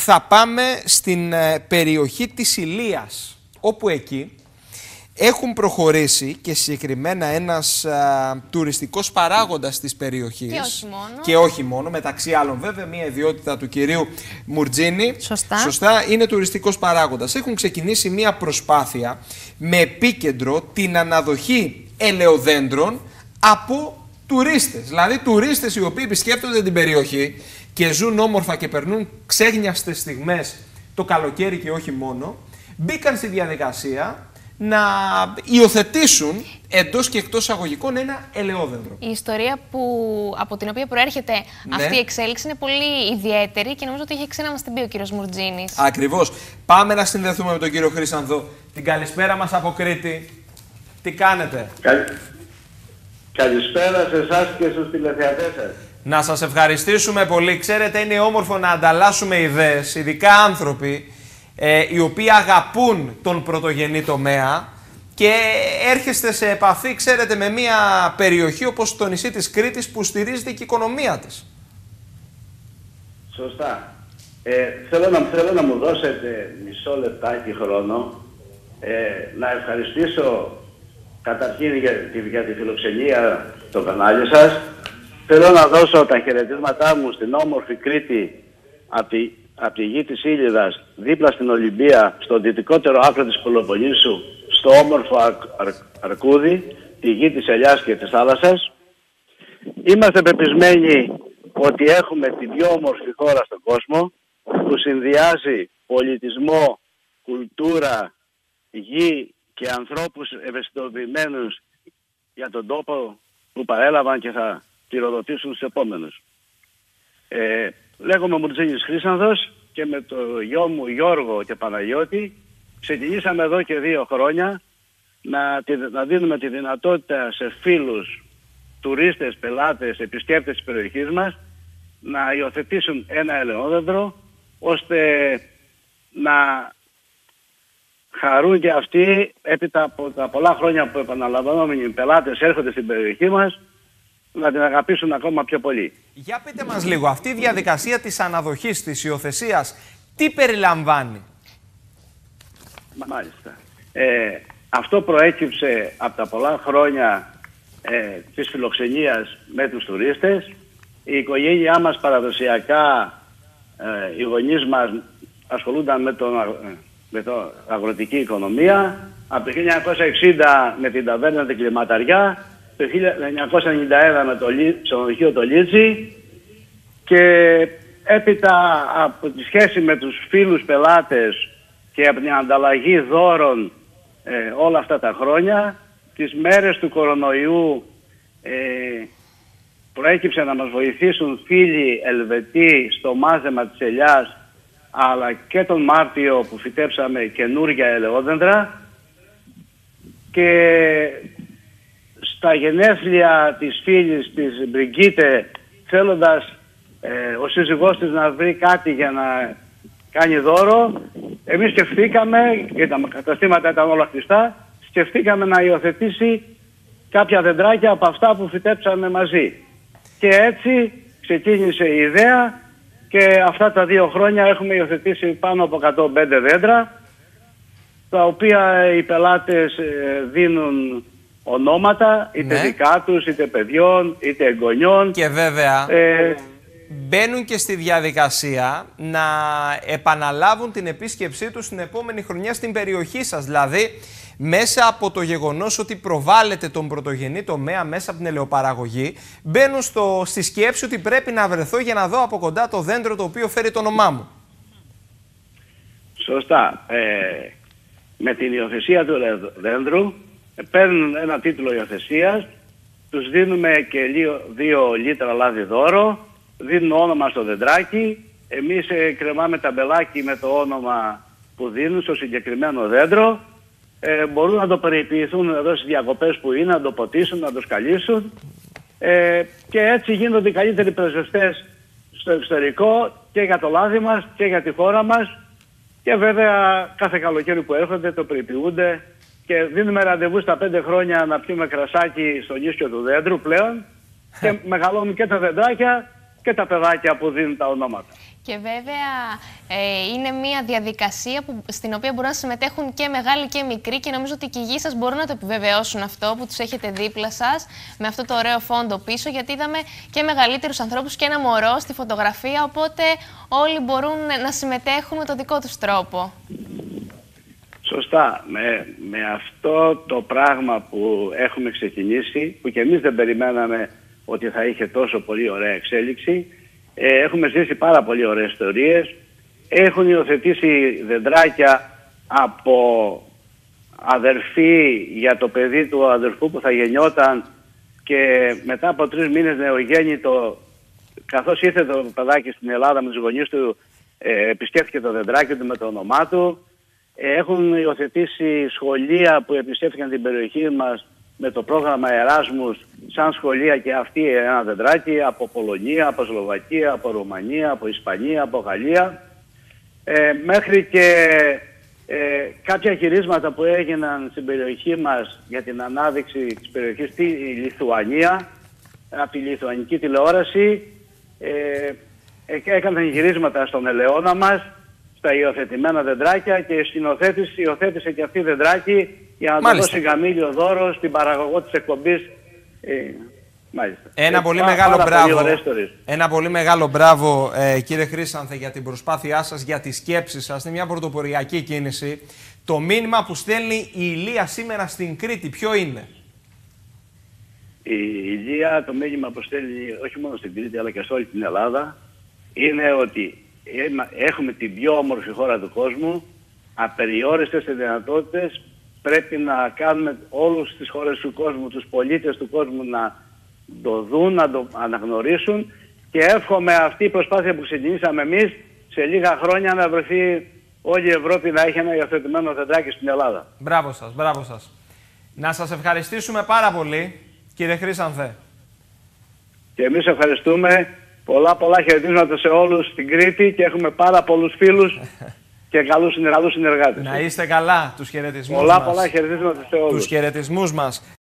θα πάμε στην περιοχή της Ηλίας, όπου εκεί έχουν προχωρήσει και συγκεκριμένα ένας τουριστικός παράγοντας της περιοχής. Και όχι μόνο. Και όχι μόνο, μεταξύ άλλων βέβαια, μια ιδιότητα του κυρίου Μουρτζίνη. Σωστά. Είναι τουριστικός παράγοντας. Έχουν ξεκινήσει μια προσπάθεια με επίκεντρο την αναδοχή ελαιοδέντρων από τουρίστες. Δηλαδή τουρίστες οι οποίοι επισκέπτονται την περιοχή και ζουν όμορφα και περνούν ξέγνιαστες στιγμές το καλοκαίρι και όχι μόνο, μπήκαν στη διαδικασία να υιοθετήσουν εντός και εκτός αγωγικών ένα ελαιόδεντρο. Η ιστορία από την οποία προέρχεται αυτή η εξέλιξη είναι πολύ ιδιαίτερη και νομίζω ότι είχε ξένα μας την πει ο κύριος Μουρτζίνης. Ακριβώς. Πάμε να συνδεθούμε με τον κύριο Χρύσανθο. Την καλησπέρα μας από Κρήτη. Τι κάνετε? Καλησπέρα σε εσάς και στους τηλεθεατές σας. Να σας ευχαριστήσουμε πολύ. Ξέρετε, είναι όμορφο να ανταλλάσσουμε ιδέες, ειδικά άνθρωποι οι οποίοι αγαπούν τον πρωτογενή τομέα και έρχεστε σε επαφή, ξέρετε, με μια περιοχή όπως το νησί της Κρήτης που στηρίζεται και η οικονομία της. Σωστά. Θέλω να μου δώσετε μισό λεπτάκι χρόνο να ευχαριστήσω καταρχήν για τη φιλοξενία στο κανάλι σας. Θέλω να δώσω τα χαιρετίσματά μου στην όμορφη Κρήτη από τη γη της Ήλιδας, δίπλα στην Ολυμπία, στο δυτικότερο άκρο της Πελοποννήσου, στο όμορφο Αρκούδι, τη γη της ελιάς και της θάλασσας. Είμαστε πεπισμένοι ότι έχουμε την πιο όμορφη χώρα στον κόσμο, που συνδυάζει πολιτισμό, κουλτούρα, γη και ανθρώπους ευαισθητοποιημένους για τον τόπο που παρέλαβαν και θα πυροδοτήσουν στους επόμενους. Λέγομαι Μουρτζίνης Χρύσανθος και με το γιο μου Γιώργο και Παναγιώτη ξεκινήσαμε εδώ και 2 χρόνια να δίνουμε τη δυνατότητα σε φίλους, τουρίστες, πελάτες, επισκέπτες της περιοχής μας να υιοθετήσουν ένα ελαιόδεντρο, ώστε να χαρούν και αυτοί έπειτα από τα πολλά χρόνια που επαναλαμβανόμενοι πελάτες έρχονται στην περιοχή μας να την αγαπήσουν ακόμα πιο πολύ. Για πείτε μας λίγο, αυτή η διαδικασία της αναδοχής, της υιοθεσίας, τι περιλαμβάνει? Μάλιστα. Αυτό προέκυψε από τα πολλά χρόνια της φιλοξενίας με τους τουρίστες. Η οικογένειά μας παραδοσιακά, οι γονείς μας ασχολούνταν με το αγροτική οικονομία. Από το 1960 με την ταβέρνα την Κλιματαριά, το 1991 με το ξενοδοχείο το Λίτσι, και έπειτα από τη σχέση με τους φίλους πελάτες και από την ανταλλαγή δώρων όλα αυτά τα χρόνια, τις μέρες του κορονοϊού προέκυψε να μας βοηθήσουν φίλοι Ελβετοί στο μάζεμα της ελιάς, αλλά και τον Μάρτιο που φυτέψαμε καινούργια ελαιόδεντρα, και στα γενέθλια της φίλης της Μπριγκίτε, θέλοντας ο σύζυγός της να βρει κάτι για να κάνει δώρο, εμείς σκεφτήκαμε, και τα καταστήματα ήταν όλα κλειστά, σκεφτήκαμε να υιοθετήσει κάποια δεντράκια από αυτά που φυτέψαμε μαζί. Και έτσι ξεκίνησε η ιδέα και αυτά τα 2 χρόνια έχουμε υιοθετήσει πάνω από 105 δέντρα, τα οποία οι πελάτες δίνουν ονόματα, είτε δικά τους, είτε παιδιών, είτε εγγονιών. Και βέβαια μπαίνουν και στη διαδικασία να επαναλάβουν την επίσκεψή τους την επόμενη χρονιά στην περιοχή σας. Δηλαδή, μέσα από το γεγονός ότι προβάλλεται τον πρωτογενή τομέα μέσα από την ελαιοπαραγωγή, μπαίνουν στη σκέψη ότι πρέπει να βρεθώ για να δω από κοντά το δέντρο το οποίο φέρει το όνομά μου. Σωστά. Με την υιοθεσία του δέντρου παίρνουν ένα τίτλο υιοθεσίας, τους δίνουμε και 2 λίτρα λάδι δώρο, δίνουν όνομα στο δεντράκι, εμείς κρεμάμε ταμπελάκι με το όνομα που δίνουν στο συγκεκριμένο δέντρο, μπορούν να το περιποιηθούν εδώ στις διακοπές που είναι, να το ποτίσουν, να το σκαλίσουν, και έτσι γίνονται οι καλύτεροι πρεσβευτές στο εξωτερικό και για το λάδι μας και για τη χώρα μας, και βέβαια κάθε καλοκαίρι που έρχονται το περιποιούνται και δίνουμε ραντεβού στα 5 χρόνια να πιούμε κρασάκι στο νίσιο του δέντρου πλέον, και μεγαλώνουν και τα δεντράκια και τα παιδάκια που δίνουν τα ονόματα. Και βέβαια είναι μια διαδικασία στην οποία μπορούν να συμμετέχουν και μεγάλοι και μικροί, και νομίζω ότι και οι γη σας μπορούν να το επιβεβαιώσουν αυτό, που τους έχετε δίπλα σας με αυτό το ωραίο φόντο πίσω, γιατί είδαμε και μεγαλύτερους ανθρώπους και ένα μωρό στη φωτογραφία, οπότε όλοι μπορούν να συμμετέχουν με το δικό τους τρόπο. Σωστά. Με αυτό το πράγμα που έχουμε ξεκινήσει, που και εμείς δεν περιμέναμε ότι θα είχε τόσο πολύ ωραία εξέλιξη, έχουμε ζήσει πάρα πολύ ωραίες ιστορίες. Έχουν υιοθετήσει δεντράκια από αδερφή για το παιδί του αδερφού που θα γεννιόταν, και μετά από 3 μήνες νεογέννητο, καθώς ήρθε το παιδάκι στην Ελλάδα με τους γονείς του, επισκέφθηκε το δεντράκι του με το όνομά του. Έχουν υιοθετήσει σχολεία που επισκέφθηκαν την περιοχή μας με το πρόγραμμα Εράσμους σαν σχολεία, και αυτή ένα δεντράκι, από Πολωνία, από Σλοβακία, από Ρουμανία, από Ισπανία, από Γαλλία, μέχρι και κάποια χειρίσματα που έγιναν στην περιοχή μας για την ανάδειξη της περιοχής στη Λιθουανία, από τη Λιθουανική τηλεόραση. Έκαναν γυρίσματα στον ελαιώνα μας, στα υιοθετημένα δεντράκια, και υιοθέτησε και αυτή δεντράκι για να το δώσει γαμήλιο δώρο στην παραγωγό της εκπομπής. Μάλιστα. Ένα πολύ μεγάλο μπράβο, κύριε Χρύσανθε, για την προσπάθειά σας, για τη σκέψη σας. Είναι μια πρωτοποριακή κίνηση. Το μήνυμα που στέλνει η Ηλία σήμερα στην Κρήτη, ποιο είναι? Η Ηλία, το μήνυμα που στέλνει όχι μόνο στην Κρήτη αλλά και σε όλη την Ελλάδα, είναι ότι έχουμε την πιο όμορφη χώρα του κόσμου, απεριόριστες δυνατότητες. Πρέπει να κάνουμε όλους τις χώρες του κόσμου, τους πολίτες του κόσμου, να το δουν, να το αναγνωρίσουν, και εύχομαι αυτή η προσπάθεια που ξεκινήσαμε εμείς σε λίγα χρόνια να βρεθεί όλη η Ευρώπη να έχει ένα υιοθετημένο δεντράκι στην Ελλάδα. Μπράβο σας, μπράβο σας. Να σας ευχαριστήσουμε πάρα πολύ, κύριε Χρύσανθε. Και εμείς ευχαριστούμε. Πολλά χαιρετίσματα σε όλους στην Κρήτη, και έχουμε πάρα πολλούς φίλους και καλούς συνεργάτες. Να είστε καλά, τους χαιρετισμούς μας. Πολλά χαιρετίσματα σε όλους. Τους χαιρετισμούς μας.